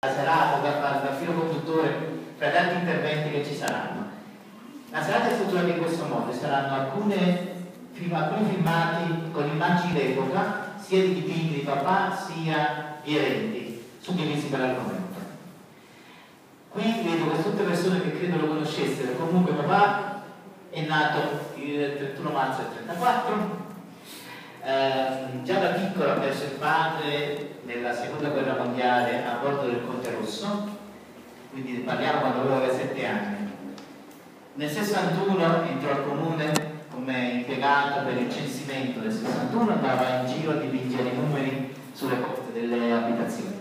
la serata da filo conduttore fra tanti interventi che ci saranno. La serata è strutturata in questo modo: saranno alcuni filmati con immagini d'epoca, sia di dipinti di papà sia di eventi suddivisi per argomento. Qui vedo queste tutte persone che credo lo conoscessero. Comunque papà è nato il 31 marzo del 1934, già da piccolo ha perso il padre nella seconda guerra mondiale a bordo del Conte Rosso, quindi parliamo quando aveva 7 anni. Nel 61 entrò al comune come impiegato per il censimento del 61, andava in giro a dipingere i numeri sulle porte delle abitazioni.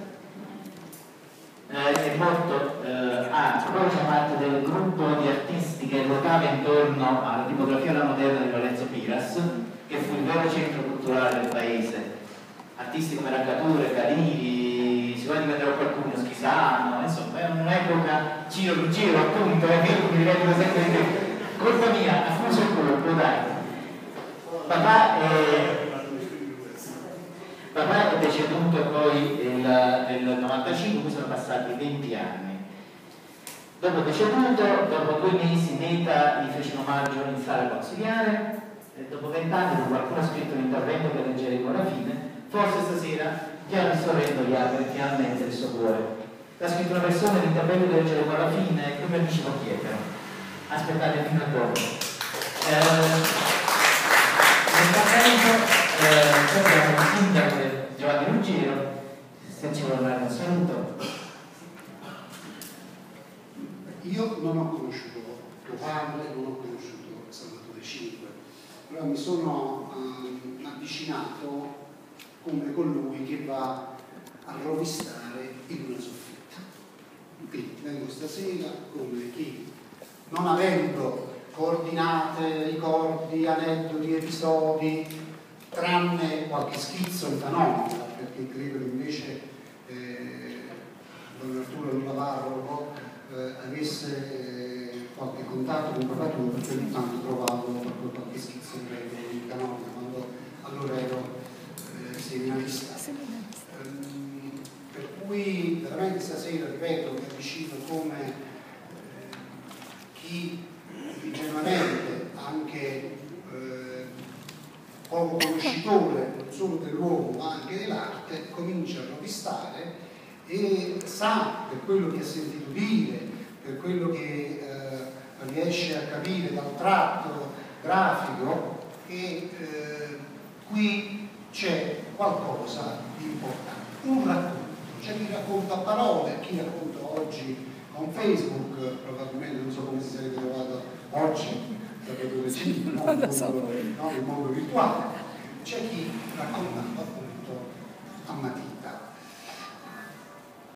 È morto poi faceva parte del gruppo di artisti che ruotava intorno alla tipografia alla moderna di Lorenzo Piras, che fu il vero centro culturale del paese. Artisti come Raggature, Caliri, sicuramente vedrò qualcuno, Schisano, insomma, è un'epoca Ciro Ruggero, appunto, è vero che mi ricordo sempre di te. Colpa mia, ha fuso il colpo, dai. Papà è deceduto poi nel 95, quindi sono passati 20 anni. Dopo deceduto, dopo 2 mesi Meta gli fece un omaggio in sala consiliare, e dopo 20 anni, dopo qualcuno ha scritto un intervento per leggere con la fine, forse stasera Piano Sorrento gli apre finalmente il suo cuore. L'ha scritto una persona, l'intervento di leggere con la fine, e come dicevo chi è però. Aspettate fino a dopo. Nel frattempo abbiamo il sindaco Giovanni Ruggero, se ci vuole dare un saluto. Io non ho conosciuto tuo padre, non ho conosciuto Salvatore Cinque, però mi sono avvicinato come colui che va a rovistare in una soffitta. Quindi vengo stasera come chi, non avendo coordinate, ricordi, aneddoti, episodi, tranne qualche schizzo in canonica, perché credo che invece Don Arturo Luca Parroco avesse qualche contatto con papà tuo, perché ogni tanto trovavo proprio qualche schizzo in canonica quando allora ero seminarista. Per cui veramente stasera, ripeto, mi avvicino come chi ingenuamente, anche poco conoscitore non solo dell'uomo ma anche dell'arte, comincia a rovistare e sa, per quello che ha sentito dire, per quello che riesce a capire dal tratto grafico, che qui c'è qualcosa di importante, un racconto. C'è chi racconta a parole, chi racconta oggi con Facebook, probabilmente non so come si sarebbe trovato oggi, perché dove c'è il mondo virtuale. C'è chi racconta